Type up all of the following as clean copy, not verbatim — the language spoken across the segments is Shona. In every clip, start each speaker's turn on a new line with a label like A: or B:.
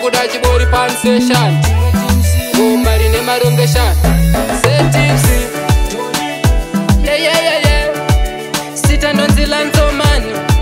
A: kuda chibori pan session Marine marungeshan Say tipsy Yeah yeah yeah yeah Sit and don't zilanzo man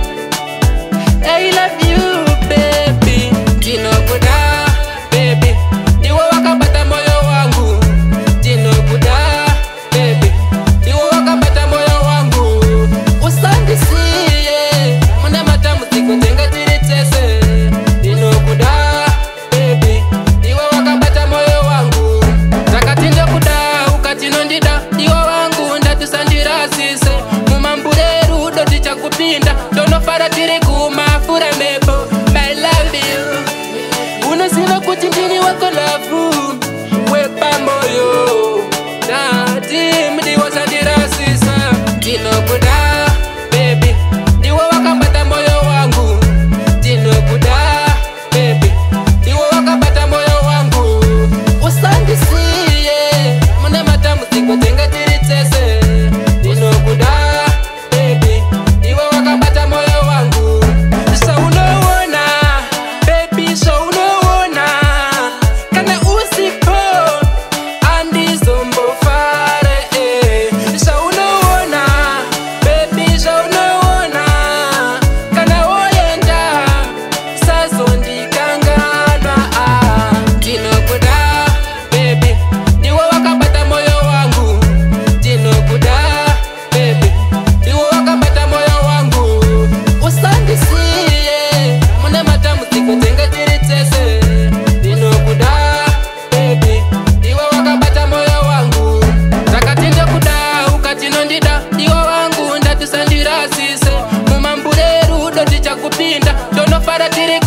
A: I love you baby Jino kuda baby Diwa wakabata moyo wangu Jino kuda baby Diwa wakabata moyo wangu Usandi siye Muna mata muziko tenga tiritese Jino kuda baby Diwa wakabata moyo wangu Takatinda kuda ukatino ndida Diwa wangu ndatusandira sise Mumambureru doti chakupinda Dono fara tiri kumafura mebo I love you Unasina kuchindini wako lavu Wepa moyo Na timdi wasandira sisa Jino kuda baby Diwa wakabata moyo wangu Jino kuda baby Diwa wakabata moyo wangu Usandi siye Muna mata muziko tenga tiritese Jino kuda baby Diwa wakabata moyo wangu So unaona baby so unaona Kana usipo Andi zombo fare So unaona baby so unaona Kana oyenda Sazo ndikangana Jino kuda baby Diwa wakabata moyo wangu Jino kuda baby Diwa wakabata moyo wangu Usandi siye Muna mata muziko tenga tiritese Jino kuda baby Diwa wakabata moyo wangu Takatinda kuda ukatino ndida Diwa wangu ndatusandira sise Mumambureru doti chakupinda Dono fara tiri